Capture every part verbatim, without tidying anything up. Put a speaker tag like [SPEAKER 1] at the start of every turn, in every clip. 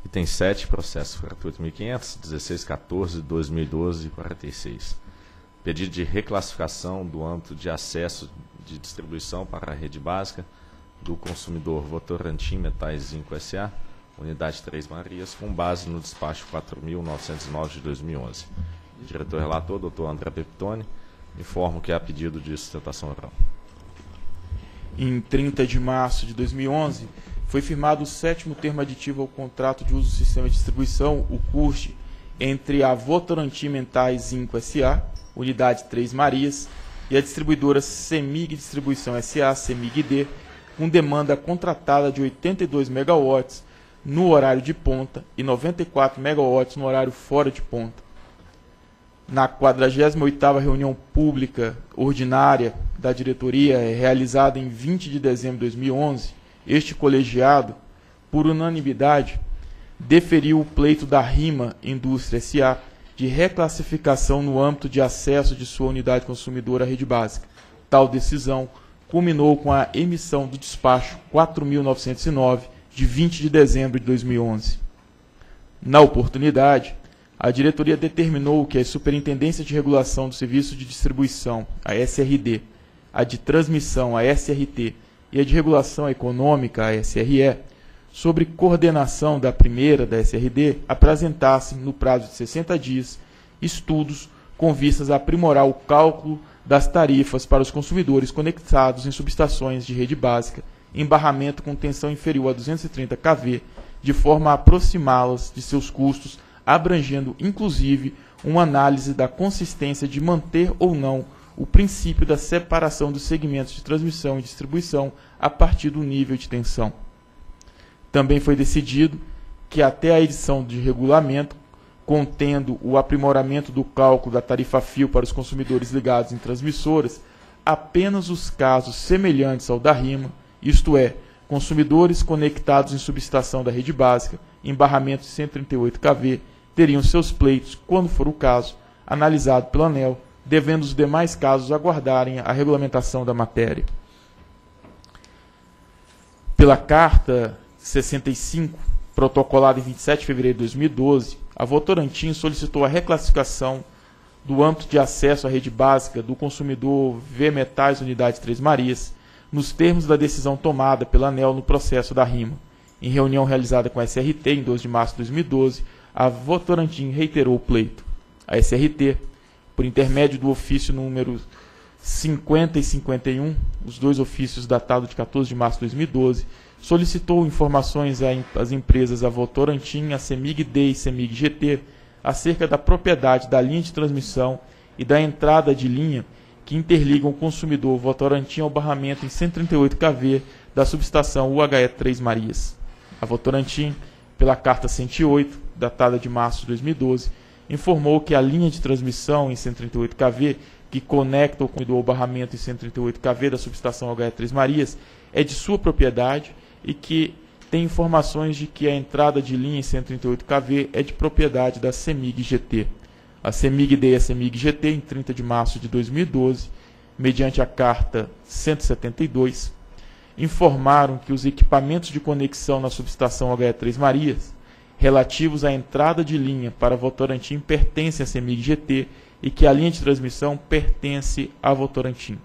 [SPEAKER 1] Item sete, processo quarenta e oito mil e quinhentos, dezesseis quatorze, dois mil e doze, quarenta e seis. Pedido de reclassificação do âmbito de acesso de distribuição para a rede básica do consumidor Votorantim Metais Zinco S A, unidade Três Marias, com base no despacho quatro mil novecentos e nove de dois mil e onze. Diretor relator, doutor André Peptoni, informo que há pedido de sustentação oral.
[SPEAKER 2] Em trinta de março de dois mil e onze, foi firmado o sétimo termo aditivo ao contrato de uso do sistema de distribuição, o C U R T, entre a Votorantim Metais Zinco S A, unidade Três Marias, e a distribuidora CEMIG Distribuição S A, CEMIG-D, com demanda contratada de oitenta e dois megawatts no horário de ponta e noventa e quatro megawatts no horário fora de ponta. Na quadragésima oitava reunião pública ordinária da diretoria, realizada em vinte de dezembro de dois mil e onze, este colegiado, por unanimidade, deferiu o pleito da RIMA Indústria S A de reclassificação no âmbito de acesso de sua unidade consumidora à rede básica. Tal decisão culminou com a emissão do despacho quatro mil novecentos e nove, de vinte de dezembro de dois mil e onze. Na oportunidade, a diretoria determinou que a Superintendência de Regulação do Serviço de Distribuição, a S R D, a de Transmissão, a S R T, e a de Regulação Econômica, a S R E, sobre coordenação da primeira, da S R D, apresentassem, no prazo de sessenta dias, estudos com vistas a aprimorar o cálculo das tarifas para os consumidores conectados em subestações de rede básica, em barramento com tensão inferior a duzentos e trinta kV, de forma a aproximá-las de seus custos, abrangendo, inclusive, uma análise da consistência de manter ou não o princípio da separação dos segmentos de transmissão e distribuição a partir do nível de tensão. Também foi decidido que até a edição de regulamento, contendo o aprimoramento do cálculo da tarifa-fio para os consumidores ligados em transmissoras, apenas os casos semelhantes ao da RIMA, isto é, consumidores conectados em subestação da rede básica, em barramento de cento e trinta e oito kV, teriam seus pleitos, quando for o caso, analisado pela ANEEL, devendo os demais casos aguardarem a regulamentação da matéria. Pela Carta sessenta e cinco, protocolada em vinte e sete de fevereiro de dois mil e doze, a Votorantim solicitou a reclassificação do âmbito de acesso à rede básica do consumidor V Metais Unidade Três Marias, nos termos da decisão tomada pela ANEEL no processo da RIMA. Em reunião realizada com a S R T em doze de março de dois mil e doze, a Votorantim reiterou o pleito. A S R T, por intermédio do ofício número cinquenta e cinquenta e um, os dois ofícios datados de quatorze de março de dois mil e doze, solicitou informações às empresas a Votorantim, a CEMIG-D e CEMIG-G T acerca da propriedade da linha de transmissão e da entrada de linha que interligam o consumidor Votorantim ao barramento em cento e trinta e oito kV da subestação U H E Três Marias. A Votorantim, pela Carta cento e oito, datada de março de dois mil e doze, informou que a linha de transmissão em cento e trinta e oito kV que conecta o consumidor ao barramento em cento e trinta e oito kV da subestação U H E Três Marias é de sua propriedade e que tem informações de que a entrada de linha em cento e trinta e oito kV é de propriedade da CEMIG-G T. A CEMIG-D e a CEMIG-G T, em trinta de março de dois mil e doze, mediante a Carta cento e setenta e dois, informaram que os equipamentos de conexão na subestação U H E Três Marias, relativos à entrada de linha para Votorantim, pertencem à CEMIG-G T e que a linha de transmissão pertence à Votorantim.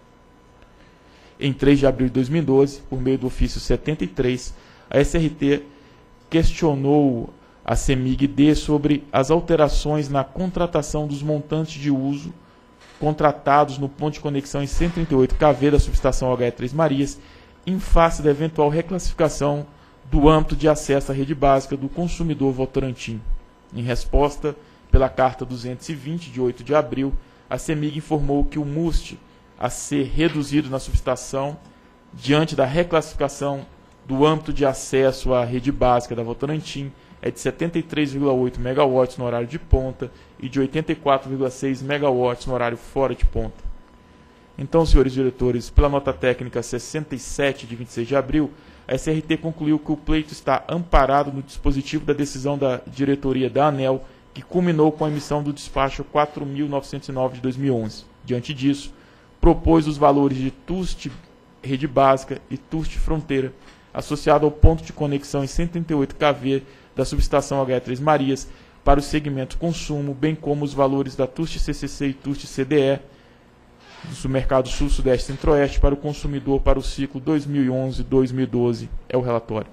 [SPEAKER 2] Em três de abril de dois mil e doze, por meio do ofício setenta e três, a S R T questionou a CEMIG-D sobre as alterações na contratação dos montantes de uso contratados no ponto de conexão em cento e trinta e oito kV da subestação U H E Três Marias, em face da eventual reclassificação do âmbito de acesso à rede básica do consumidor Votorantim. Em resposta, pela Carta duzentos e vinte, de oito de abril, a CEMIG informou que o M U S T a ser reduzido na subestação, diante da reclassificação do âmbito de acesso à rede básica da Votorantim, é de setenta e três vírgula oito megawatts no horário de ponta e de oitenta e quatro vírgula seis megawatts no horário fora de ponta. Então, senhores diretores, pela nota técnica sessenta e sete, de vinte e seis de abril, a S R T concluiu que o pleito está amparado no dispositivo da decisão da diretoria da ANEEL, que culminou com a emissão do despacho quatro mil novecentos e nove de dois mil e onze. Diante disso, propôs os valores de T U S T Rede Básica e T U S T Fronteira associado ao ponto de conexão em cento e trinta e oito kV da subestação H E Três Marias para o segmento consumo, bem como os valores da TUST C C C e TUST C D E do mercado Sul, Sudeste e Centro-Oeste para o consumidor para o ciclo dois mil e onze a dois mil e doze. É o relatório.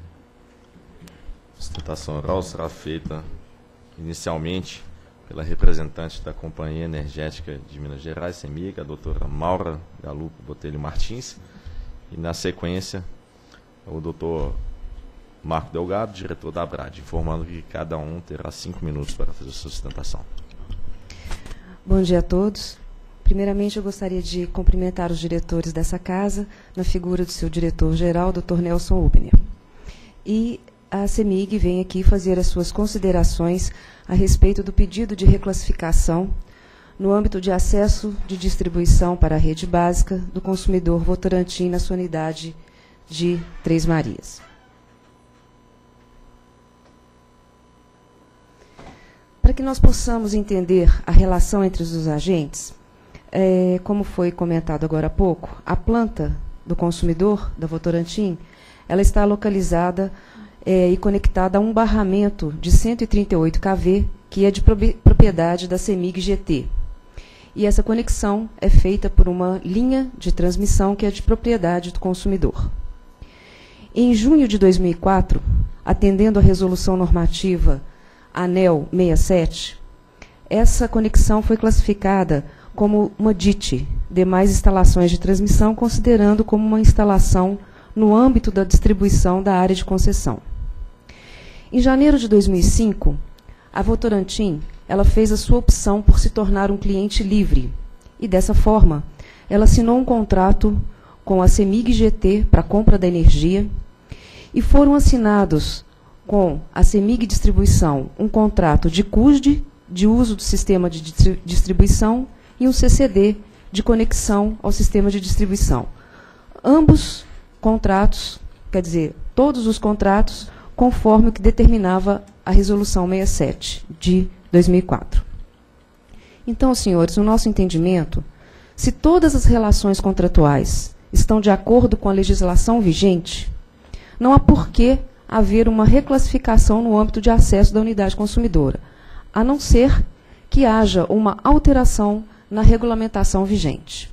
[SPEAKER 1] A sustentação oral será feita inicialmente pela representante da Companhia Energética de Minas Gerais, CEMIG, a doutora Maura Galupo Botelho Martins, e na sequência o doutor Marco Delgado, diretor da ABRAD, informando que cada um terá cinco minutos para fazer a sua sustentação.
[SPEAKER 3] Bom dia a todos. Primeiramente, eu gostaria de cumprimentar os diretores dessa casa, na figura do seu diretor-geral, doutor Nelson Ubner. E a CEMIG vem aqui fazer as suas considerações a respeito do pedido de reclassificação no âmbito de acesso de distribuição para a rede básica do consumidor Votorantim na sua unidade de Três Marias. Para que nós possamos entender a relação entre os agentes, é, como foi comentado agora há pouco, a planta do consumidor, da Votorantim, ela está localizada é, e conectada a um barramento de cento e trinta e oito kV, que é de propriedade da CEMIG G T. E essa conexão é feita por uma linha de transmissão que é de propriedade do consumidor. Em junho de dois mil e quatro, atendendo à resolução normativa ANEEL sessenta e sete, essa conexão foi classificada como uma D I T, demais instalações de transmissão, considerando como uma instalação no âmbito da distribuição da área de concessão. Em janeiro de dois mil e cinco, a Votorantim ela fez a sua opção por se tornar um cliente livre, e dessa forma, ela assinou um contrato com a CEMIG G T para compra da energia, e foram assinados com a CEMIG Distribuição um contrato de C U S D, de uso do sistema de distribuição, e um C C D de conexão ao sistema de distribuição. Ambos contratos, quer dizer, todos os contratos, conforme o que determinava a Resolução sessenta e sete de dois mil e quatro. Então, senhores, no nosso entendimento, se todas as relações contratuais estão de acordo com a legislação vigente, não há por que haver uma reclassificação no âmbito de acesso da unidade consumidora, a não ser que haja uma alteração na regulamentação vigente.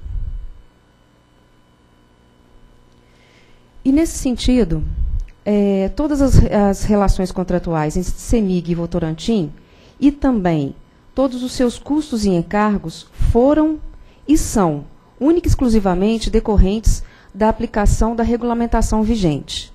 [SPEAKER 3] E, nesse sentido, é, todas as, as relações contratuais entre CEMIG e Votorantim, e também todos os seus custos e encargos, foram e são única e exclusivamente decorrentes da aplicação da regulamentação vigente.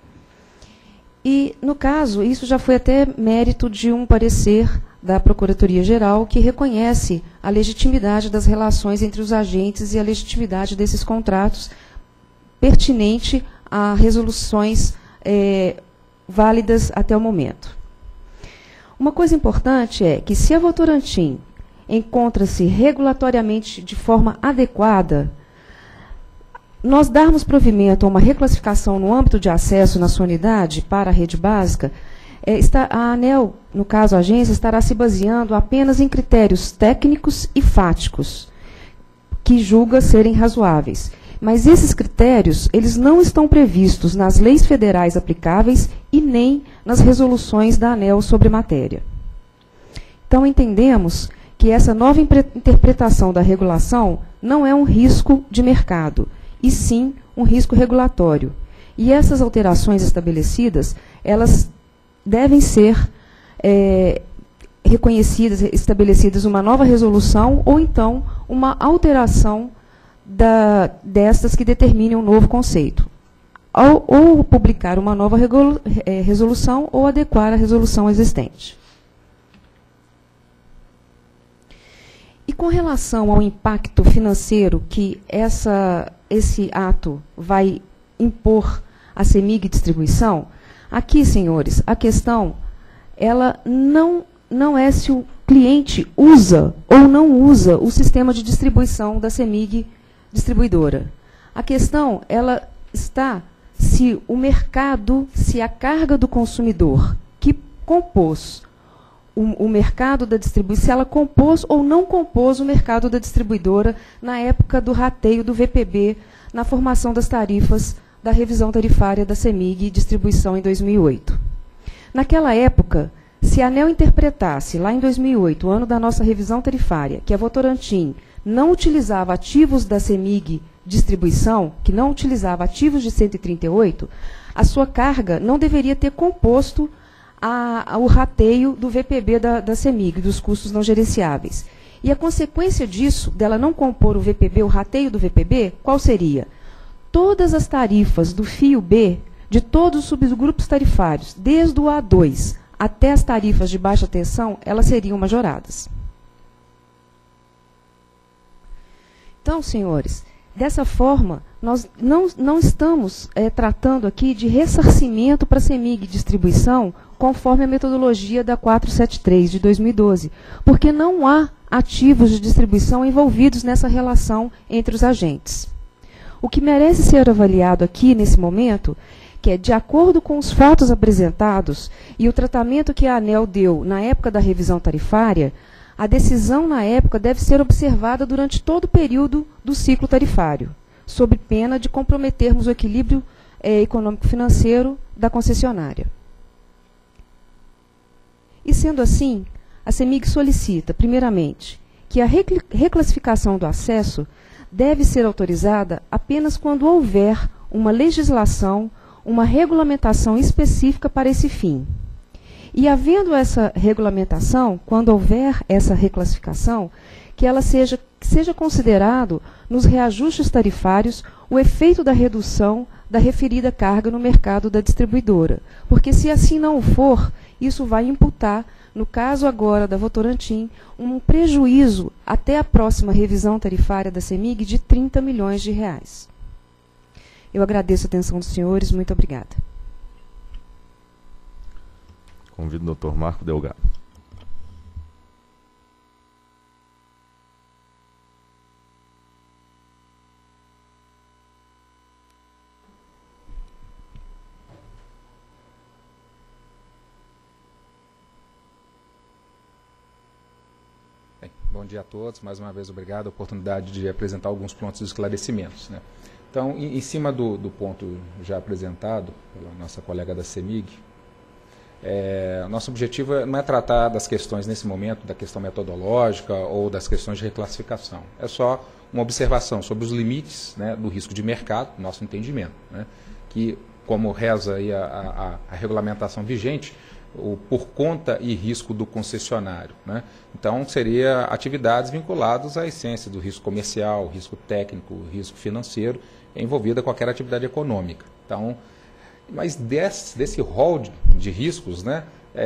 [SPEAKER 3] E, no caso, isso já foi até mérito de um parecer da Procuradoria-Geral, que reconhece a legitimidade das relações entre os agentes e a legitimidade desses contratos pertinente a resoluções é, válidas até o momento. Uma coisa importante é que, se a Votorantim encontra-se regulatoriamente de forma adequada, nós darmos provimento a uma reclassificação no âmbito de acesso na sua unidade para a rede básica, é, está, a ANEEL, no caso a agência, estará se baseando apenas em critérios técnicos e fáticos, que julga serem razoáveis. Mas esses critérios, eles não estão previstos nas leis federais aplicáveis e nem nas resoluções da ANEEL sobre a matéria. Então, entendemos que essa nova interpretação da regulação não é um risco de mercado, e sim um risco regulatório. E essas alterações estabelecidas, elas devem ser é, reconhecidas, estabelecidas uma nova resolução ou então uma alteração da, destas que determinem um novo conceito. Ou, ou publicar uma nova regula, é, resolução ou adequar a resolução existente. E com relação ao impacto financeiro que essa, esse ato vai impor à CEMIG Distribuição, aqui, senhores, a questão ela não, não é se o cliente usa ou não usa o sistema de distribuição da CEMIG Distribuidora. A questão ela está se o mercado, se a carga do consumidor que compôs o, o mercado da distribuição, se ela compôs ou não compôs o mercado da distribuidora na época do rateio do V P B, na formação das tarifas da revisão tarifária da CEMIG Distribuição em dois mil e oito. Naquela época, se a ANEEL interpretasse, lá em dois mil e oito, o ano da nossa revisão tarifária, que a Votorantim não utilizava ativos da CEMIG Distribuição, que não utilizava ativos de cento e trinta e oito, a sua carga não deveria ter composto a, a, o rateio do V P B da, da CEMIG, dos custos não gerenciáveis. E a consequência disso, dela não compor o V P B, o rateio do V P B, qual seria? Todas as tarifas do fio B, de todos os subgrupos tarifários, desde o A dois até as tarifas de baixa tensão, elas seriam majoradas. Então, senhores, dessa forma, nós não, não estamos é, tratando aqui de ressarcimento para a CEMIG Distribuição, conforme a metodologia da quatrocentos e setenta e três de dois mil e doze, porque não há ativos de distribuição envolvidos nessa relação entre os agentes. O que merece ser avaliado aqui, nesse momento, que é, de acordo com os fatos apresentados e o tratamento que a ANEEL deu na época da revisão tarifária, a decisão na época deve ser observada durante todo o período do ciclo tarifário, sob pena de comprometermos o equilíbrio é, econômico-financeiro da concessionária. E sendo assim, a CEMIG solicita, primeiramente, que a reclassificação do acesso deve ser autorizada apenas quando houver uma legislação, uma regulamentação específica para esse fim. E havendo essa regulamentação, quando houver essa reclassificação, que ela seja, seja considerado nos reajustes tarifários o efeito da redução da referida carga no mercado da distribuidora. Porque se assim não for, isso vai imputar, no caso agora da Votorantim, um prejuízo até a próxima revisão tarifária da CEMIG de trinta milhões de reais. Eu agradeço a atenção dos senhores. Muito obrigada.
[SPEAKER 1] Convido o doutor Marco Delgado.
[SPEAKER 4] Bem, bom dia a todos. Mais uma vez, obrigado a oportunidade de apresentar alguns pontos de esclarecimentos, né? Então, em, em cima do, do ponto já apresentado pela nossa colega da CEMIG, é, nosso objetivo não é tratar das questões nesse momento, da questão metodológica ou das questões de reclassificação. É só uma observação sobre os limites, né, do risco de mercado, nosso entendimento, né, que, como reza aí a, a, a regulamentação vigente, o por conta e risco do concessionário, né? Então, seria atividades vinculadas à essência do risco comercial, risco técnico, risco financeiro, envolvida qualquer atividade econômica. Então, mas desse, desse rol de, de riscos, né,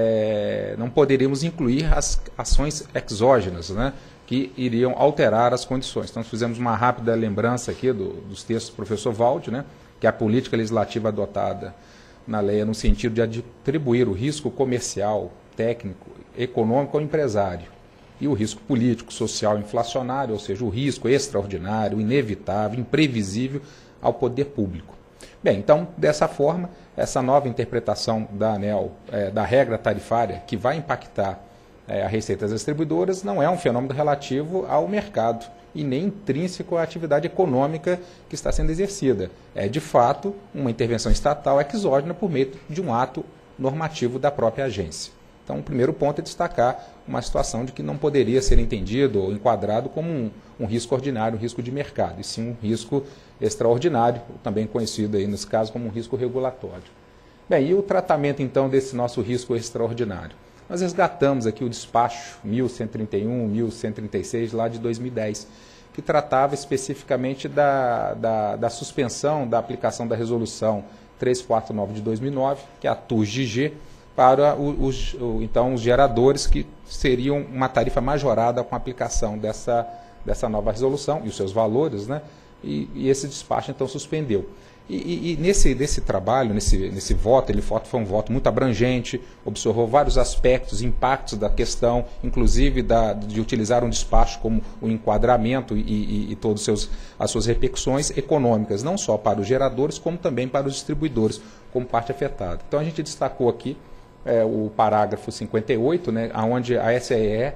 [SPEAKER 4] é, não poderíamos incluir as ações exógenas, né, que iriam alterar as condições. Então, fizemos uma rápida lembrança aqui do, dos textos do professor Valde, né, que a política legislativa adotada na lei é no sentido de atribuir o risco comercial, técnico, econômico ao empresário e o risco político, social, inflacionário, ou seja, o risco extraordinário, inevitável, imprevisível ao poder público. Bem, então, dessa forma, essa nova interpretação da ANEEL, é, da regra tarifária, que vai impactar é, a receita das distribuidoras, não é um fenômeno relativo ao mercado e nem intrínseco à atividade econômica que está sendo exercida. É, de fato, uma intervenção estatal exógena por meio de um ato normativo da própria agência. Então, o primeiro ponto é destacar uma situação de que não poderia ser entendido ou enquadrado como um, um risco ordinário, um risco de mercado, e sim um risco extraordinário, também conhecido aí nesse caso como um risco regulatório. Bem, e o tratamento então desse nosso risco extraordinário? Nós resgatamos aqui o despacho mil cento e trinta e um, mil cento e trinta e seis, lá de dois mil e dez, que tratava especificamente da, da, da suspensão da aplicação da resolução trezentos e quarenta e nove de dois mil e nove, que é a T U S G G, para os, então, os geradores que seriam uma tarifa majorada com a aplicação dessa, dessa nova resolução e os seus valores, né? E, e esse despacho, então, suspendeu. E, e, e nesse, nesse trabalho, nesse, nesse voto, ele foi um voto muito abrangente, observou vários aspectos, impactos da questão, inclusive da, de utilizar um despacho como o enquadramento e, e, e todas as suas repercussões econômicas, não só para os geradores, como também para os distribuidores, como parte afetada. Então, a gente destacou aqui é, o parágrafo cinquenta e oito, né, onde a S E E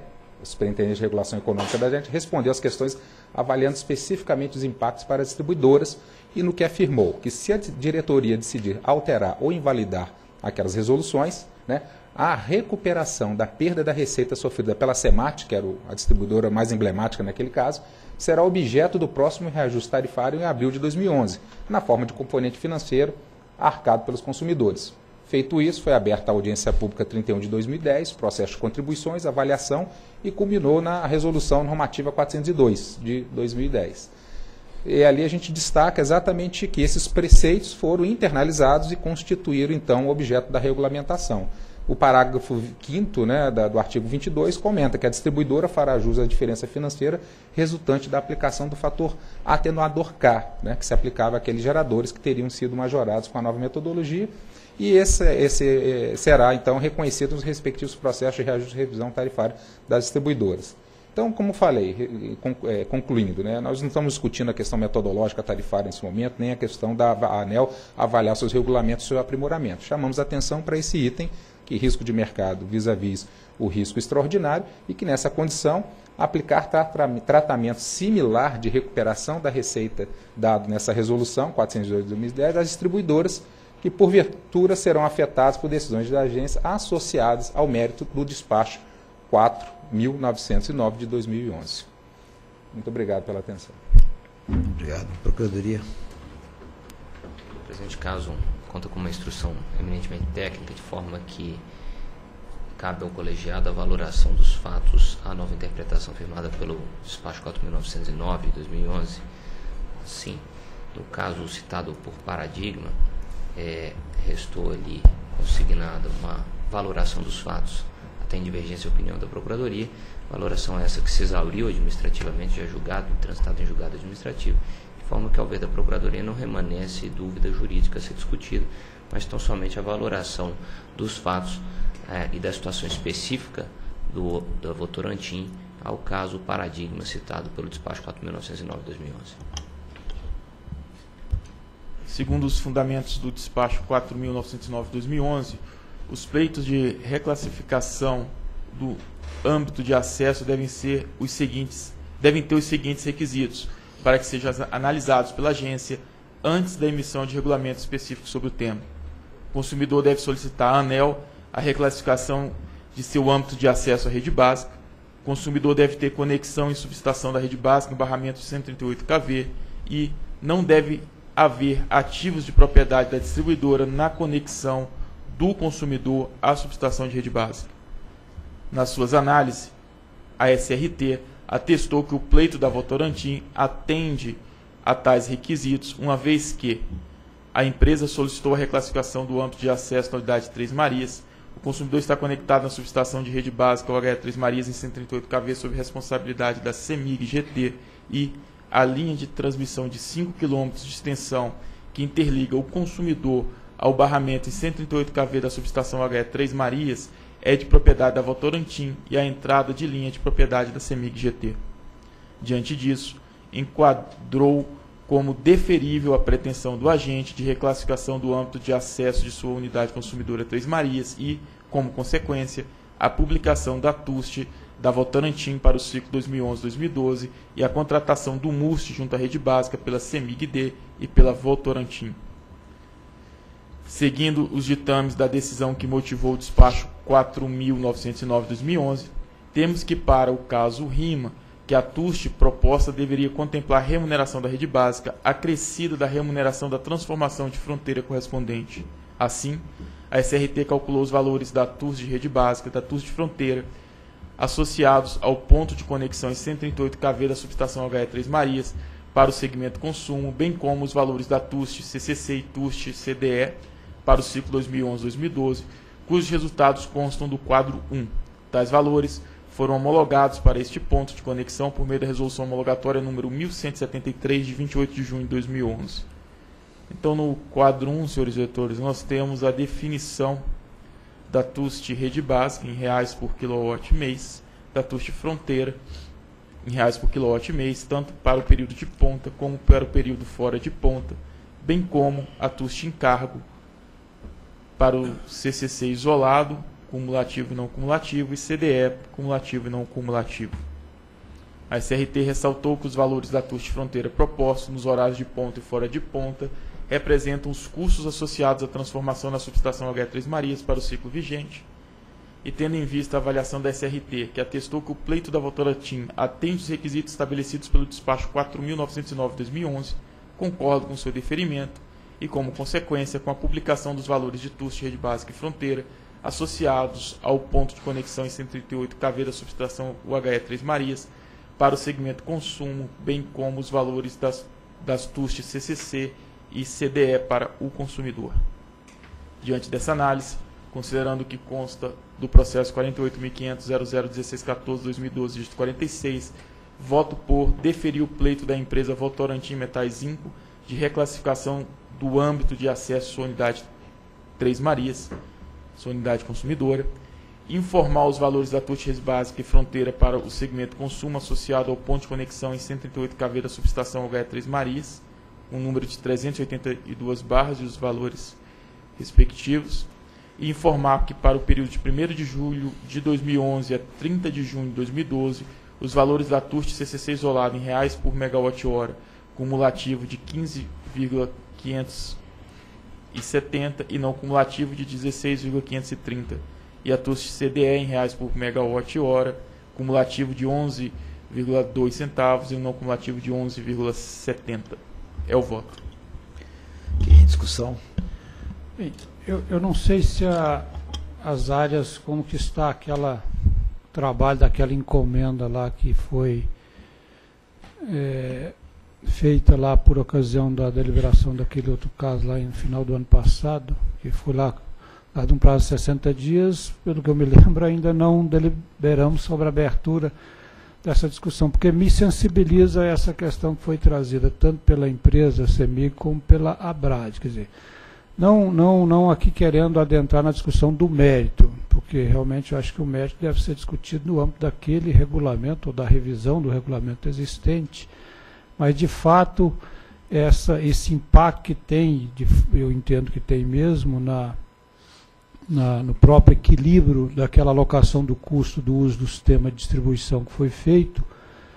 [SPEAKER 4] Superintendente de Regulação Econômica da gente, respondeu as questões avaliando especificamente os impactos para as distribuidoras e no que afirmou que se a diretoria decidir alterar ou invalidar aquelas resoluções, né, a recuperação da perda da receita sofrida pela Semat, que era a distribuidora mais emblemática naquele caso, será objeto do próximo reajuste tarifário em abril de dois mil e onze, na forma de componente financeiro arcado pelos consumidores. Feito isso, foi aberta a audiência pública trinta e um de dois mil e dez, processo de contribuições, avaliação e culminou na resolução normativa quatrocentos e dois de dois mil e dez. E ali a gente destaca exatamente que esses preceitos foram internalizados e constituíram então o objeto da regulamentação. O parágrafo quinto, né, da, do artigo vinte e dois comenta que a distribuidora fará jus à diferença financeira resultante da aplicação do fator atenuador K, né, que se aplicava àqueles geradores que teriam sido majorados com a nova metodologia, e esse, esse será então reconhecido nos respectivos processos de reajuste de revisão tarifária das distribuidoras. Então, como falei, concluindo, né, nós não estamos discutindo a questão metodológica tarifária nesse momento, nem a questão da ANEEL avaliar seus regulamentos e seu aprimoramento. Chamamos a atenção para esse item, que risco de mercado vis-à-vis o risco extraordinário, e que nessa condição aplicar tra tratamento similar de recuperação da receita dado nessa resolução quatrocentos e dois de dois mil e dez às distribuidoras que porventura serão afetadas por decisões da agência associadas ao mérito do despacho quatro mil novecentos e nove de dois mil e onze. Muito obrigado pela atenção.
[SPEAKER 5] Obrigado. Procuradoria.
[SPEAKER 6] O presente caso conta com uma instrução eminentemente técnica, de forma que cabe ao colegiado a valoração dos fatos, a nova interpretação firmada pelo despacho quatro mil novecentos e nove de dois mil e onze. Sim, no caso citado por paradigma, é, restou ali consignada uma valoração dos fatos, até em divergência de opinião da Procuradoria, valoração essa que se exauriu administrativamente, já julgado, transitado em julgado administrativo, de forma que, ao ver da Procuradoria, não remanesce dúvida jurídica a ser discutida, mas tão somente a valoração dos fatos é, e da situação específica do, da Votorantim ao caso paradigma citado pelo despacho quatro mil novecentos e nove de dois mil e onze.
[SPEAKER 2] Segundo os fundamentos do despacho quatro mil novecentos e nove de dois mil e onze, os pleitos de reclassificação do âmbito de acesso devem ser os seguintes, devem ter os seguintes requisitos para que sejam analisados pela agência antes da emissão de regulamento específico sobre o tema. O consumidor deve solicitar à ANEEL a reclassificação de seu âmbito de acesso à rede básica. O consumidor deve ter conexão e subestação da rede básica em barramento de cento e trinta e oito quilovolts e não deve haver ativos de propriedade da distribuidora na conexão do consumidor à subestação de rede básica. Nas suas análises, a S R T atestou que o pleito da Votorantim atende a tais requisitos, uma vez que a empresa solicitou a reclassificação do âmbito de acesso na unidade Três Marias, o consumidor está conectado na subestação de rede básica O H Três Marias em cento e trinta e oito quilovolts sob responsabilidade da CEMIG G T e a linha de transmissão de cinco quilômetros de extensão que interliga o consumidor ao barramento em cento e trinta e oito quilovolts da subestação O H Três Marias é de propriedade da Votorantim e a entrada de linha de propriedade da CEMIG G T. Diante disso, enquadrou como deferível a pretensão do agente de reclassificação do âmbito de acesso de sua unidade consumidora Três Marias e, como consequência, a publicação da T U S T da Votorantim para o ciclo dois mil e onze a dois mil e doze e a contratação do M U S T junto à rede básica pela CEMIG-D e pela Votorantim. Seguindo os ditames da decisão que motivou o despacho quatro mil novecentos e nove de dois mil e onze, temos que, para o caso RIMA, que a T U S T proposta deveria contemplar a remuneração da rede básica acrescida da remuneração da transformação de fronteira correspondente. Assim, a S R T calculou os valores da T U S T de rede básica, da T U S T de fronteira, associados ao ponto de conexão em cento e trinta e oito quilovolts da subestação H E Três Marias para o segmento consumo, bem como os valores da T U S T, C C C e T U S T C D E para o ciclo dois mil e onze a dois mil e doze, cujos resultados constam do quadro um. Tais valores foram homologados para este ponto de conexão por meio da resolução homologatória número mil cento e setenta e três, de vinte e oito de junho de dois mil e onze. Então, no quadro um, senhores diretores, nós temos a definição da T U S T rede básica em reais por quilowatt mês, da T U S T fronteira em reais por quilowatt mês, tanto para o período de ponta como para o período fora de ponta, bem como a T U S T encargo para o C C C isolado, cumulativo e não cumulativo, e C D E, cumulativo e não cumulativo. A S R T ressaltou que os valores da T U S de fronteira propostos nos horários de ponta e fora de ponta representam os custos associados à transformação da subestação H três Marias para o ciclo vigente, e tendo em vista a avaliação da S R T, que atestou que o pleito da Votorantim atende os requisitos estabelecidos pelo despacho quatro mil novecentos e nove de dois mil e onze, concordo com seu deferimento, e como consequência com a publicação dos valores de T U S de rede básica e fronteira associados ao ponto de conexão em cento e trinta e oito K V da subestação U H E três Marias para o segmento consumo, bem como os valores das, das T U S de C C C e C D E para o consumidor. Diante dessa análise, considerando que consta do processo quarenta e oito mil quinhentos ponto zero zero um seis um quatro barra dois mil e doze, dígito quarenta e seis, voto por deferir o pleito da empresa Votorantim Metais Zinco de reclassificação do âmbito de acesso à sua unidade Três Marias, sua unidade consumidora, informar os valores da T U S de rede básica e fronteira para o segmento consumo associado ao ponto de conexão em cento e trinta e oito K V da subestação H E Três Marias, um número de trezentas e oitenta e duas barras e os valores respectivos, e informar que para o período de primeiro de julho de dois mil e onze a trinta de junho de dois mil e doze, os valores da T U S de C C C isolado em reais por megawatt-hora, cumulativo de quinze vírgula quinhentos e setenta e não cumulativo de dezesseis vírgula quinhentos e trinta, e a T U S de C D E em reais por megawatt-hora, cumulativo de onze vírgula dois centavos e não cumulativo de onze vírgula setenta. É o voto.
[SPEAKER 5] Em discussão.
[SPEAKER 7] Bem, eu, eu não sei se a, as áreas, como que está aquela trabalho daquela encomenda lá que foi é, feita lá por ocasião da deliberação daquele outro caso lá no final do ano passado, que foi lá dado um prazo de sessenta dias, pelo que eu me lembro, ainda não deliberamos sobre a abertura dessa discussão, porque me sensibiliza essa questão que foi trazida tanto pela empresa CEMIG como pela ABRAD, quer dizer, não, não, não aqui querendo adentrar na discussão do mérito, porque realmente eu acho que o mérito deve ser discutido no âmbito daquele regulamento, ou da revisão do regulamento existente, mas de fato essa, esse impacto que tem, de, eu entendo que tem mesmo na Na, no próprio equilíbrio daquela alocação do custo do uso do sistema de distribuição que foi feito,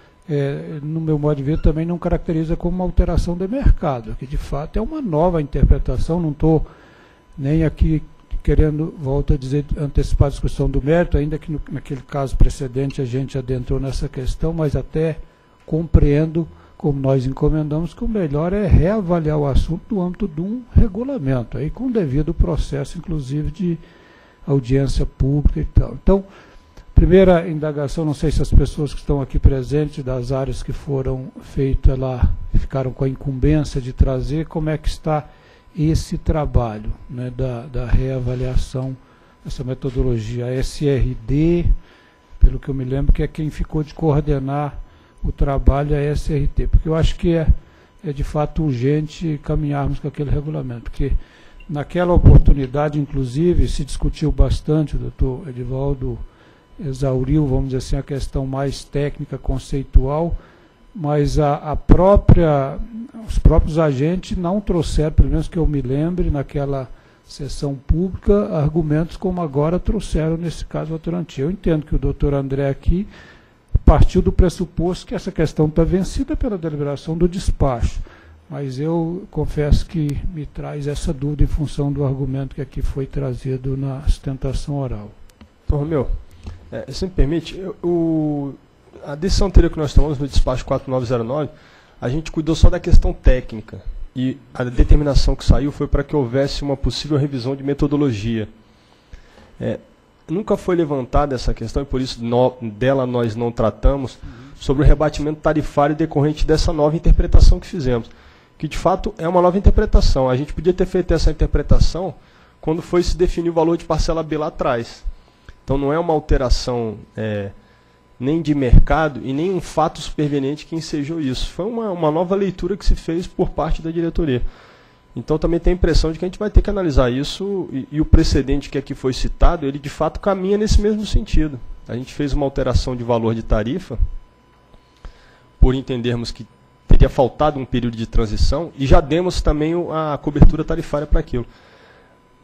[SPEAKER 7] é, no meu modo de ver, também não caracteriza como uma alteração de mercado, que de fato é uma nova interpretação. Não estou nem aqui querendo, volto a dizer, antecipar a discussão do mérito, ainda que no, naquele caso precedente a gente adentrou nessa questão, mas até compreendo, como nós encomendamos, que o melhor é reavaliar o assunto no âmbito de um regulamento, aí com o devido processo, inclusive, de audiência pública e tal. Então, primeira indagação, não sei se as pessoas que estão aqui presentes, das áreas que foram feitas lá, ficaram com a incumbência de trazer, como é que está esse trabalho, né, da, da reavaliação dessa metodologia. A S R D, pelo que eu me lembro, que é quem ficou de coordenar o trabalho é a S R T, porque eu acho que é, é de fato urgente caminharmos com aquele regulamento, porque naquela oportunidade, inclusive, se discutiu bastante, o doutor Edivaldo exauriu, vamos dizer assim, a questão mais técnica, conceitual, mas a, a própria, os próprios agentes não trouxeram, pelo menos que eu me lembre, naquela sessão pública, argumentos como agora trouxeram nesse caso Votorantim. Eu entendo que o doutor André aqui partiu do pressuposto que essa questão está vencida pela deliberação do despacho, mas eu confesso que me traz essa dúvida em função do argumento que aqui foi trazido na sustentação oral.
[SPEAKER 8] Então, Romeu, é, se me permite, eu, o, a decisão anterior que nós tomamos no despacho quatro mil novecentos e nove, a gente cuidou só da questão técnica, e a determinação que saiu foi para que houvesse uma possível revisão de metodologia. É, Nunca foi levantada essa questão, e por isso no, dela nós não tratamos, uhum, sobre o rebatimento tarifário decorrente dessa nova interpretação que fizemos. Que, de fato, é uma nova interpretação. A gente podia ter feito essa interpretação quando foi se definir o valor de parcela B lá atrás. Então, não é uma alteração é, nem de mercado e nem um fato superveniente que ensejou isso. Foi uma, uma nova leitura que se fez por parte da diretoria. Então também tem a impressão de que a gente vai ter que analisar isso, e, e o precedente que aqui foi citado, ele de fato caminha nesse mesmo sentido. A gente fez uma alteração de valor de tarifa, por entendermos que teria faltado um período de transição, e já demos também a cobertura tarifária para aquilo.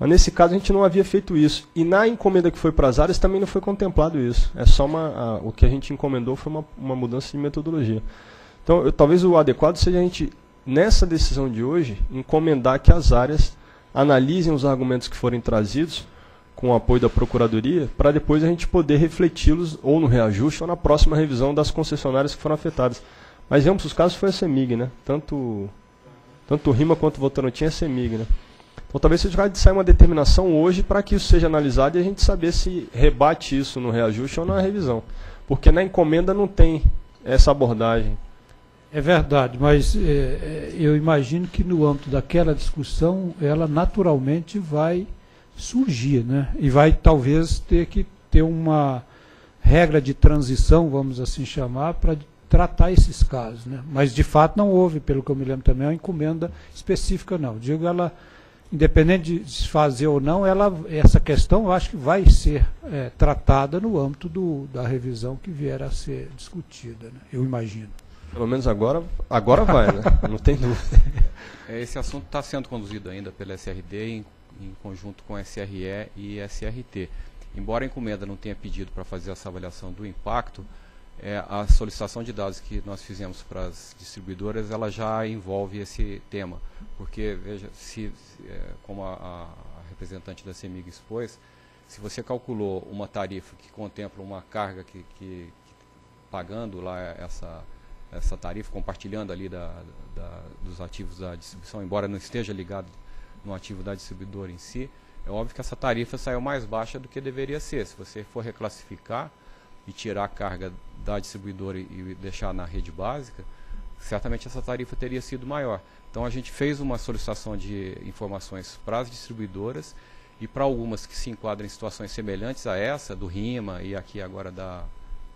[SPEAKER 8] Mas nesse caso a gente não havia feito isso. E na encomenda que foi para as áreas também não foi contemplado isso. É só uma, a, o que a gente encomendou foi uma, uma mudança de metodologia. Então, eu, talvez o adequado seja a gente, nessa decisão de hoje, encomendar que as áreas analisem os argumentos que forem trazidos com o apoio da Procuradoria, para depois a gente poder refleti-los ou no reajuste ou na próxima revisão das concessionárias que foram afetadas. Mas em ambos os casos foi a CEMIG, né? Tanto, tanto o RIMA quanto o Votorantim é a CEMIG, né? Então talvez seja de sair uma determinação hoje para que isso seja analisado e a gente saber se rebate isso no reajuste ou na revisão. Porque na encomenda não tem essa abordagem.
[SPEAKER 7] É verdade, mas é, eu imagino que no âmbito daquela discussão, ela naturalmente vai surgir, né? E vai talvez ter que ter uma regra de transição, vamos assim chamar, para tratar esses casos, né? Mas de fato não houve, pelo que eu me lembro também, uma encomenda específica não. Digo, ela, independente de se fazer ou não, ela, essa questão eu acho que vai ser é, tratada no âmbito do, da revisão que vier a ser discutida, né? Eu imagino.
[SPEAKER 8] Pelo menos agora, agora vai, né? Não tem dúvida.
[SPEAKER 9] Esse assunto está sendo conduzido ainda pela S R D em, em conjunto com a S R E e S R T. Embora a encomenda não tenha pedido para fazer essa avaliação do impacto, é, a solicitação de dados que nós fizemos para as distribuidoras, ela já envolve esse tema. Porque, veja, se, se, é, como a, a representante da CEMIG expôs, se você calculou uma tarifa que contempla uma carga que, que, que pagando lá essa... essa tarifa, compartilhando ali da, da, dos ativos da distribuição, embora não esteja ligado no ativo da distribuidora em si, é óbvio que essa tarifa saiu mais baixa do que deveria ser. Se você for reclassificar e tirar a carga da distribuidora e, e deixar na rede básica, certamente essa tarifa teria sido maior. Então a gente fez uma solicitação de informações para as distribuidoras e para algumas que se enquadram em situações semelhantes a essa, do RIMA e aqui agora da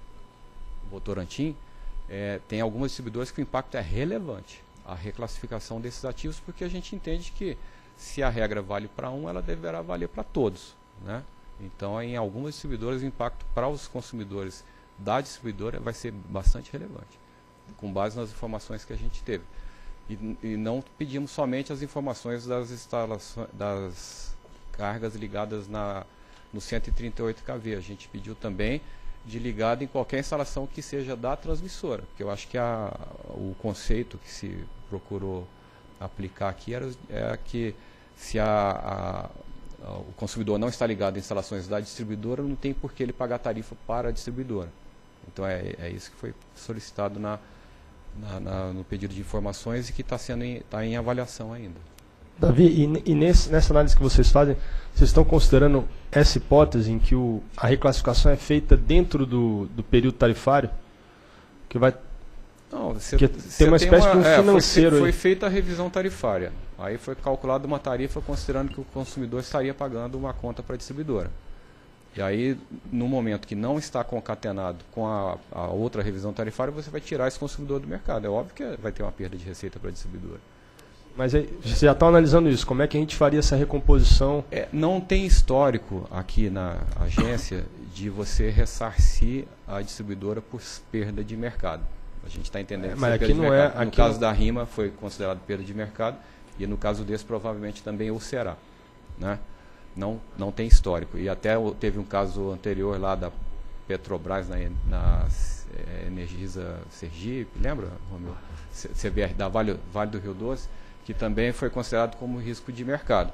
[SPEAKER 9] Votorantim, É, tem algumas distribuidoras que o impacto é relevante, a reclassificação desses ativos, porque a gente entende que se a regra vale para um, ela deverá valer para todos, né? Então, em algumas distribuidoras, o impacto para os consumidores da distribuidora vai ser bastante relevante, com base nas informações que a gente teve. E, e não pedimos somente as informações das instalações, das cargas ligadas na, no cento e trinta e oito kV, a gente pediu também de ligado em qualquer instalação que seja da transmissora, porque eu acho que a, o conceito que se procurou aplicar aqui era é que se a, a, a, o consumidor não está ligado em instalações da distribuidora, não tem por que ele pagar tarifa para a distribuidora. Então é, é isso que foi solicitado na, na, na, no pedido de informações e que está sendo em, tá em avaliação ainda.
[SPEAKER 8] Davi, e, e nesse, nessa análise que vocês fazem, vocês estão considerando essa hipótese em que o, a reclassificação é feita dentro do, do período tarifário? Que vai
[SPEAKER 9] Não, você,
[SPEAKER 8] que
[SPEAKER 9] você
[SPEAKER 8] tem uma espécie
[SPEAKER 9] uma,
[SPEAKER 8] de um
[SPEAKER 9] é,
[SPEAKER 8] financeiro.
[SPEAKER 9] Foi, foi
[SPEAKER 8] aí.
[SPEAKER 9] feita a revisão tarifária. Aí foi calculada uma tarifa considerando que o consumidor estaria pagando uma conta para a distribuidora. E aí, no momento que não está concatenado com a, a outra revisão tarifária, você vai tirar esse consumidor do mercado. É óbvio que vai ter uma perda de receita para a distribuidora.
[SPEAKER 8] Mas aí, você já está analisando isso, como é que a gente faria essa recomposição?
[SPEAKER 9] É, não tem histórico aqui na agência de você ressarcir a distribuidora por perda de mercado. A gente está entendendo
[SPEAKER 8] É,
[SPEAKER 9] que
[SPEAKER 8] mas
[SPEAKER 9] isso é
[SPEAKER 8] aqui
[SPEAKER 9] perda de
[SPEAKER 8] não é-
[SPEAKER 9] mercado. No
[SPEAKER 8] aqui
[SPEAKER 9] caso
[SPEAKER 8] não-
[SPEAKER 9] da RIMA foi considerado perda de mercado e no caso desse provavelmente também o será, né? Não, não tem histórico. E até o- teve um caso anterior lá da Petrobras na, na é, Energisa Sergipe, lembra, Romeu? C- CBR da Vale, vale do Rio Doce, que também foi considerado como risco de mercado.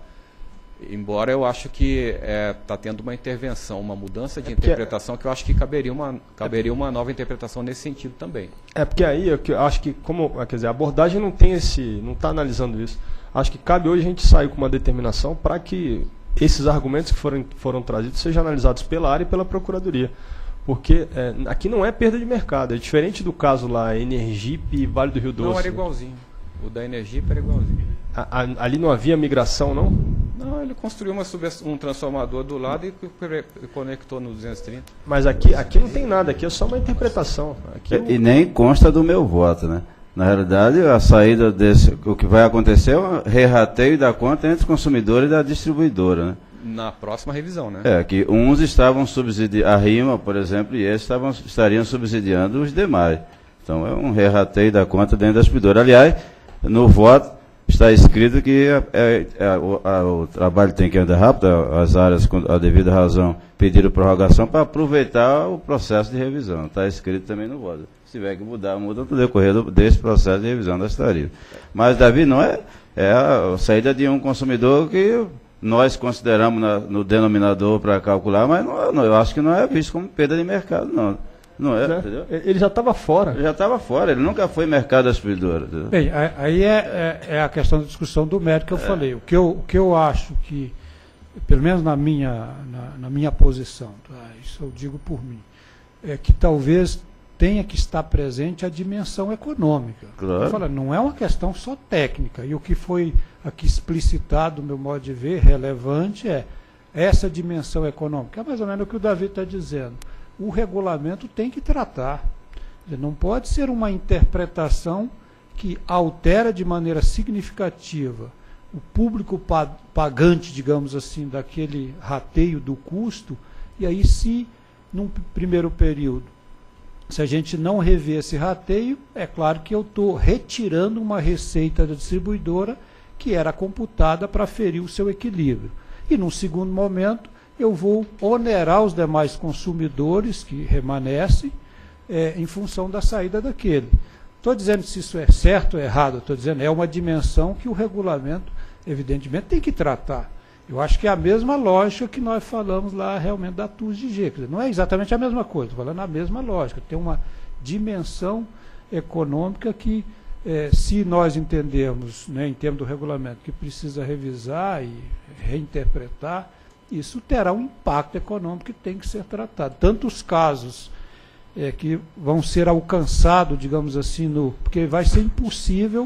[SPEAKER 9] Embora eu acho que está tendo uma intervenção, uma mudança de
[SPEAKER 8] É porque-
[SPEAKER 9] interpretação, que eu acho que caberia uma, caberia uma nova interpretação nesse sentido também.
[SPEAKER 8] É porque aí eu que- eu acho que como, quer dizer, a abordagem não tem esse, não está analisando isso. Acho que cabe hoje a gente sair com uma determinação para que esses argumentos que foram, foram trazidos sejam analisados pela área e pela Procuradoria. Porque é, aqui não é perda de mercado, é diferente do caso lá, Energipe e Vale do Rio Doce.
[SPEAKER 9] Não, era igualzinho. O da Energipe era igualzinho.
[SPEAKER 8] A- a- ali não havia migração, não?
[SPEAKER 9] Não, ele construiu uma sub- um transformador do lado e pre- conectou no duzentos e trinta.
[SPEAKER 8] Mas aqui, aqui não tem nada, aqui é só uma interpretação. Aqui o-
[SPEAKER 10] E nem consta do meu voto, né? Na realidade, a saída desse, o que vai acontecer é um reirateio da conta entre os consumidores e da distribuidora, né?
[SPEAKER 9] Na próxima revisão, né?
[SPEAKER 10] É, que uns estavam subsidiando, a RIMA, por exemplo, e esses estavam, estariam subsidiando os demais. Então é um reirateio da conta dentro da distribuidora. Aliás, no voto está escrito que é, é, o, a, o trabalho tem que andar rápido, as áreas, com a devida razão, pediram prorrogação para aproveitar o processo de revisão. Está escrito também no voto. Se tiver que mudar, muda no decorrer do, desse processo de revisão das tarifas. Mas, Davi, não é, é a saída de um consumidor que nós consideramos na, no denominador para calcular, mas não, não, eu acho que não é visto como perda de mercado, não. Não é,
[SPEAKER 8] entendeu? Ele já estava fora.
[SPEAKER 10] Ele já estava fora, ele nunca foi mercado da distribuidora. Entendeu?
[SPEAKER 7] Bem, aí é, é, é a questão da discussão do mérito que eu é. falei. O que eu, o que eu acho que, pelo menos na minha, na, na minha posição, tá? Isso eu digo por mim, é que talvez tenha que estar presente a dimensão econômica.
[SPEAKER 10] Claro.
[SPEAKER 7] Falo, não é uma questão só técnica. E o que foi aqui explicitado, do meu modo de ver, relevante, é essa dimensão econômica. É mais ou menos o que o Davi está dizendo. O regulamento tem que tratar. Não pode ser uma interpretação que altera de maneira significativa o público pagante, digamos assim, daquele rateio do custo, e aí se, num primeiro período, se a gente não rever esse rateio, é claro que eu estou retirando uma receita da distribuidora que era computada para ferir o seu equilíbrio. E, num segundo momento, eu vou onerar os demais consumidores que remanescem é, em função da saída daquele. Estou dizendo se isso é certo ou errado, estou dizendo é uma dimensão que o regulamento, evidentemente, tem que tratar. Eu acho que é a mesma lógica que nós falamos lá realmente da T U S de G. Quer dizer, não é exatamente a mesma coisa, estou falando a mesma lógica. Tem uma dimensão econômica que, é, se nós entendermos, né, em termos do regulamento, que precisa revisar e reinterpretar, isso terá um impacto econômico que tem que ser tratado. Tanto os casos é, que vão ser alcançados, digamos assim, no, porque vai ser impossível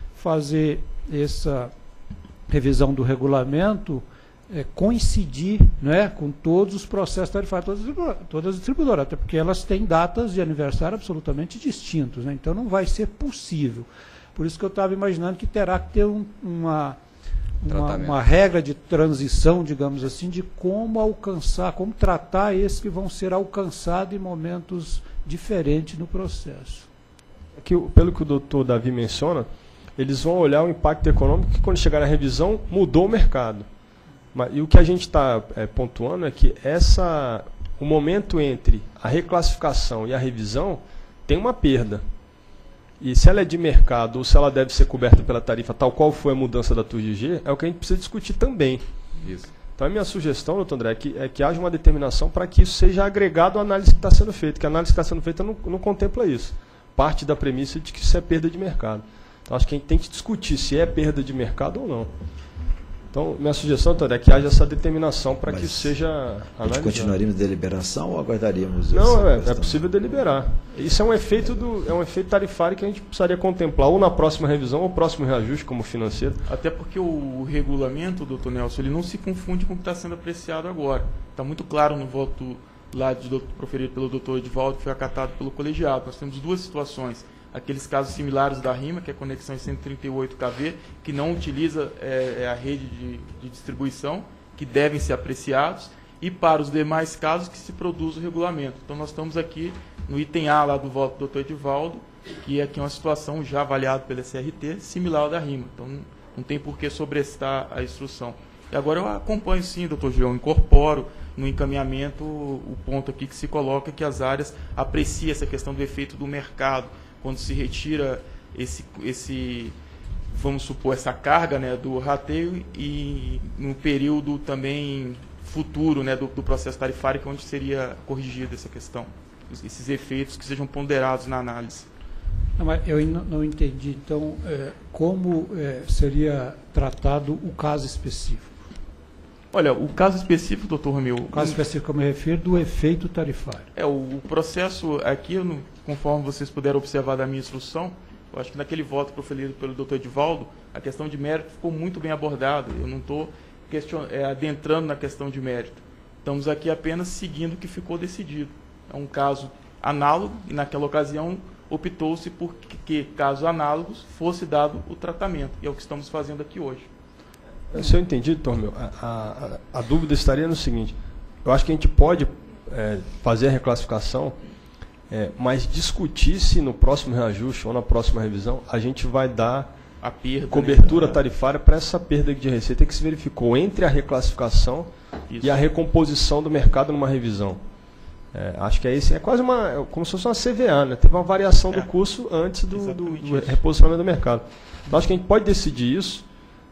[SPEAKER 7] fazer essa revisão do regulamento é, coincidir, né, com todos os processos tarifários, todas, todas as distribuidoras, até porque elas têm datas de aniversário absolutamente distintos, né, então não vai ser possível. Por isso que eu estava imaginando que terá que ter um, uma... Uma, uma regra de transição, digamos assim, de como alcançar, como tratar esses que vão ser alcançados em momentos diferentes no processo.
[SPEAKER 8] Que, pelo que o doutor Davi menciona, eles vão olhar o impacto econômico que, quando chegar na revisão, mudou o mercado. Mas, e o que a gente está é, pontuando é que essa, o momento entre a reclassificação e a revisão tem uma perda. E se ela é de mercado ou se ela deve ser coberta pela tarifa, tal qual foi a mudança da T U S de G, é o que a gente precisa discutir também.
[SPEAKER 9] Isso.
[SPEAKER 8] Então a minha sugestão, doutor André, é que, é que haja uma determinação para que isso seja agregado à análise que está sendo feita, que a análise que está sendo feita não, não contempla isso. Parte da premissa de que isso é perda de mercado. Então acho que a gente tem que discutir se é perda de mercado ou não. Então, minha sugestão, doutor, é que haja essa determinação para que isso seja analisado.
[SPEAKER 5] A gente continuaríamos deliberação ou aguardaríamos?
[SPEAKER 8] Não, é, é possível deliberar. Isso é um efeito do, é um efeito tarifário que a gente precisaria contemplar ou na próxima revisão ou no próximo reajuste como financeiro.
[SPEAKER 2] Até porque o regulamento, doutor Nelson, ele não se confunde com o que está sendo apreciado agora. Está muito claro no voto lá de, proferido pelo doutor Edivaldo, que foi acatado pelo colegiado. Nós temos duas situações. Aqueles casos similares da RIMA, que é a conexão em cento e trinta e oito kV, que não utiliza é, é a rede de, de distribuição, que devem ser apreciados, e para os demais casos que se produz o regulamento. Então nós estamos aqui no item A lá do voto do doutor Edivaldo, que é aqui uma situação já avaliada pela S R T, similar ao da RIMA. Então não, não tem por que sobrestar a instrução. E agora eu acompanho sim, doutor João, incorporo no encaminhamento o, o ponto aqui que se coloca que as áreas apreciam essa questão do efeito do mercado, quando se retira esse, esse, vamos supor, essa carga, né, do rateio e no período também futuro, né, do, do processo tarifário, que é onde seria corrigida essa questão, esses efeitos que sejam ponderados na análise.
[SPEAKER 7] Não, mas eu não, não entendi, então, é, como é, seria tratado o caso específico?
[SPEAKER 2] Olha, o caso específico, doutor Romeu... O
[SPEAKER 7] caso específico que eu me refiro do efeito tarifário.
[SPEAKER 2] É, o processo aqui, no, conforme vocês puderam observar da minha instrução, eu acho que naquele voto proferido pelo doutor Edivaldo, a questão de mérito ficou muito bem abordada. Eu não estou é, adentrando na questão de mérito. Estamos aqui apenas seguindo o que ficou decidido. É um caso análogo e naquela ocasião optou-se por que, casos análogos, fosse dado o tratamento. E é o que estamos fazendo aqui hoje.
[SPEAKER 8] Se eu entendi, doutor meu, a, a, a dúvida estaria no seguinte: eu acho que a gente pode é, fazer a reclassificação, é, mas discutir se no próximo reajuste ou na próxima revisão a gente vai dar
[SPEAKER 2] a perda,
[SPEAKER 8] cobertura
[SPEAKER 2] né?
[SPEAKER 8] tarifária para essa perda de receita que se verificou entre a reclassificação Isso. e a recomposição do mercado numa revisão. É, acho que é esse, é quase uma, é como se fosse uma C V A, né? Teve uma variação é. do curso antes do, do, do reposicionamento do mercado. Então acho que a gente pode decidir isso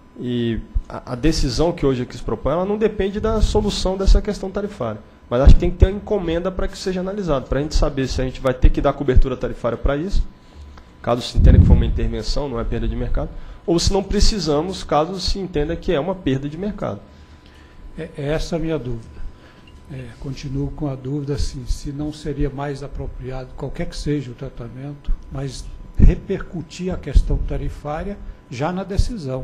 [SPEAKER 8] e a, a decisão que hoje aqui se propõe, ela não depende da solução dessa questão tarifária. Mas acho que tem que ter uma encomenda para que seja analisado, para a gente saber se a gente vai ter que dar cobertura tarifária para isso, caso se entenda que foi uma intervenção, não é perda de mercado, ou se não precisamos, caso se entenda que é uma perda de mercado.
[SPEAKER 7] É, essa é a minha dúvida. É, continuo com a dúvida assim, se não seria mais apropriado, qualquer que seja o tratamento, mas repercutir a questão tarifária já na decisão.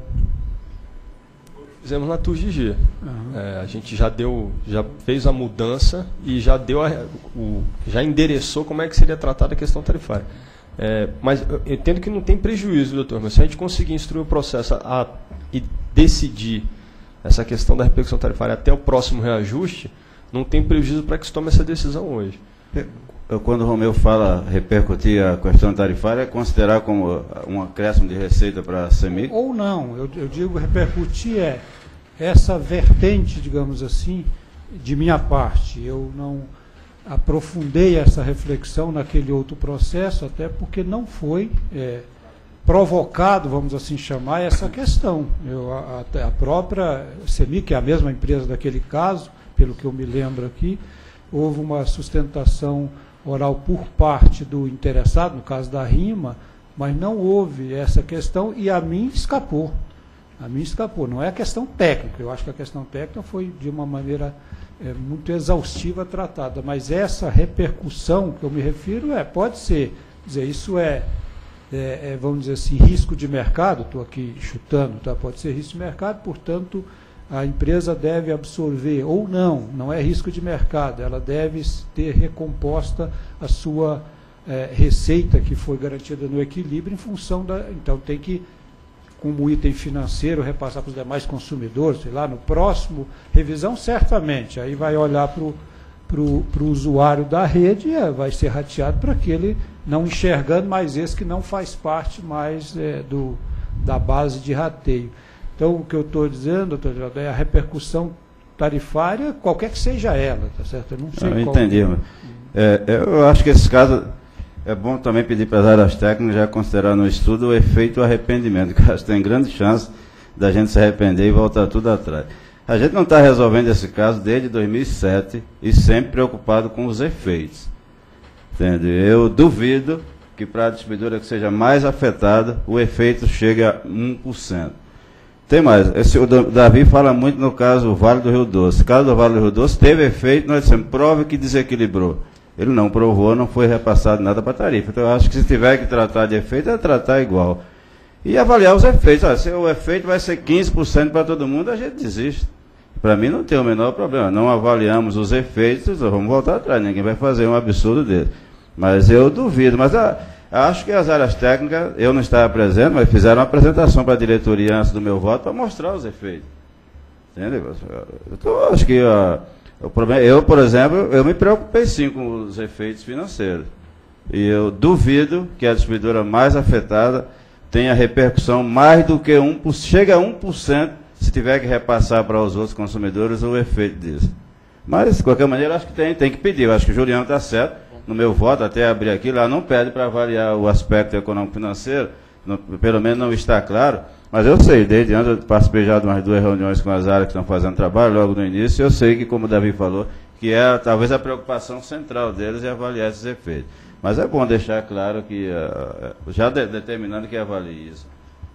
[SPEAKER 8] Fizemos na T U G G.
[SPEAKER 7] Uhum.
[SPEAKER 8] É, a gente já deu, já fez a mudança e já deu a, o, já endereçou como é que seria tratada a questão tarifária. É, mas eu entendo que não tem prejuízo, doutor, mas se a gente conseguir instruir o processo a, a, e decidir essa questão da repercussão tarifária até o próximo reajuste, não tem prejuízo para que se tome essa decisão hoje.
[SPEAKER 10] Eu, quando o Romeu fala repercutir a questão tarifária, é considerar como um acréscimo de receita para a CEMIG?
[SPEAKER 7] Ou não, eu, eu digo repercutir é essa vertente, digamos assim, de minha parte. Eu não aprofundei essa reflexão naquele outro processo, até porque não foi é, provocado, vamos assim chamar, essa questão. Eu, a, a própria CEMIG, que é a mesma empresa daquele caso, pelo que eu me lembro aqui, houve uma sustentação oral por parte do interessado, no caso da RIMA, mas não houve essa questão e a mim escapou. A mim escapou. Não é a questão técnica, eu acho que a questão técnica foi de uma maneira é, muito exaustiva tratada, mas essa repercussão que eu me refiro é, pode ser, dizer, isso é, é, é vamos dizer assim, risco de mercado, estou aqui chutando, tá? Pode ser risco de mercado, portanto, a empresa deve absorver, ou não, não é risco de mercado, ela deve ter recomposta a sua é, receita que foi garantida no equilíbrio em função da... Então tem que, como item financeiro, repassar para os demais consumidores, sei lá, no próximo revisão, certamente, aí vai olhar para o pro, pro usuário da rede e é, vai ser rateado para aquele, não enxergando mais esse que não faz parte mais é, do, da base de rateio. Então, o que eu estou dizendo, doutor Geraldo, é a repercussão tarifária, qualquer que seja ela, tá certo? Eu não sei
[SPEAKER 10] eu
[SPEAKER 7] qual...
[SPEAKER 10] entendi. É, eu acho que esse caso é bom também pedir para as áreas técnicas já considerar no estudo o efeito arrependimento, que acho que tem grande chance da gente se arrepender e voltar tudo atrás. A gente não está resolvendo esse caso desde dois mil e sete e sempre preocupado com os efeitos. Entende? Eu duvido que para a distribuidora que seja mais afetada, o efeito chegue a um por cento. Tem mais, esse, o Davi fala muito no caso do Vale do Rio Doce. O caso do Vale do Rio Doce teve efeito, nós dissemos, prove que desequilibrou. Ele não provou, não foi repassado nada para a tarifa. Então eu acho que se tiver que tratar de efeito, é tratar igual. E avaliar os efeitos. Olha, se o efeito vai ser quinze por cento para todo mundo, a gente desiste. Para mim não tem o menor problema. Não avaliamos os efeitos, vamos voltar atrás. Ninguém vai fazer um absurdo dele. Mas eu duvido. Mas a... acho que as áreas técnicas, eu não estava presente, mas fizeram uma apresentação para a diretoria antes do meu voto para mostrar os efeitos. Entendeu? Eu acho que ó, o problema, eu, por exemplo, eu me preocupei sim com os efeitos financeiros. E eu duvido que a distribuidora mais afetada tenha repercussão mais do que um por cento, chega a um por cento se tiver que repassar para os outros consumidores o efeito disso. Mas, de qualquer maneira, acho que tem, tem que pedir. Eu acho que o Juliano está certo. No meu voto, até abrir aqui, lá não pede para avaliar o aspecto econômico-financeiro, pelo menos não está claro, mas eu sei, desde antes eu participei já de umas duas reuniões com as áreas que estão fazendo trabalho, logo no início, eu sei que, como o Davi falou, que é talvez a preocupação central deles é avaliar esses efeitos. Mas é bom deixar claro que, uh, já de, determinando que avalie isso.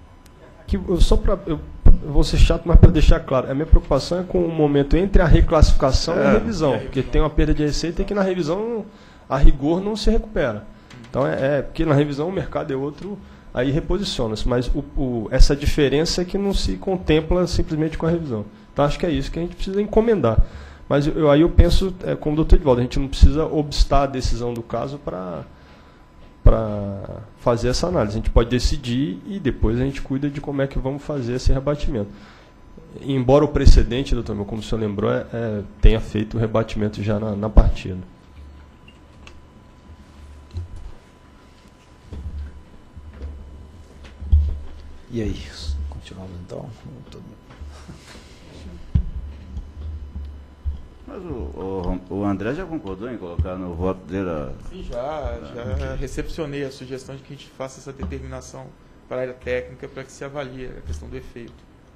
[SPEAKER 8] Que, eu, só pra, eu, eu vou ser chato, mas para deixar claro, a minha preocupação é com o momento entre a reclassificação é, e a revisão, porque tem uma perda de receita e que na revisão... a rigor não se recupera. Então, é, é porque na revisão o mercado é outro, aí reposiciona-se. Mas o, o, essa diferença é que não se contempla simplesmente com a revisão. Então, acho que é isso que a gente precisa encomendar. Mas eu, aí eu penso, é, como o doutor Edivaldo, a gente não precisa obstar a decisão do caso para fazer essa análise. A gente pode decidir e depois a gente cuida de como é que vamos fazer esse rebatimento. Embora o precedente, doutor, como o senhor lembrou, é, é, tenha feito o rebatimento já na, na partida.
[SPEAKER 5] E aí, continuamos então? Todo...
[SPEAKER 10] Mas o, o, o André já concordou em colocar no voto dele a...
[SPEAKER 2] Sim, já, já recepcionei a sugestão de que a gente faça essa determinação para a área técnica para que se avalie a questão do efeito.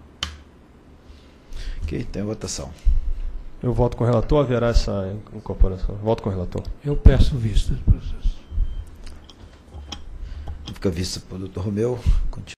[SPEAKER 5] Ok, tem a votação.
[SPEAKER 8] Eu voto com o relator, haverá essa incorporação. Voto com o relator.
[SPEAKER 7] Eu peço vista do processo.
[SPEAKER 5] Fica vista pelo doutor Romeu. Continua.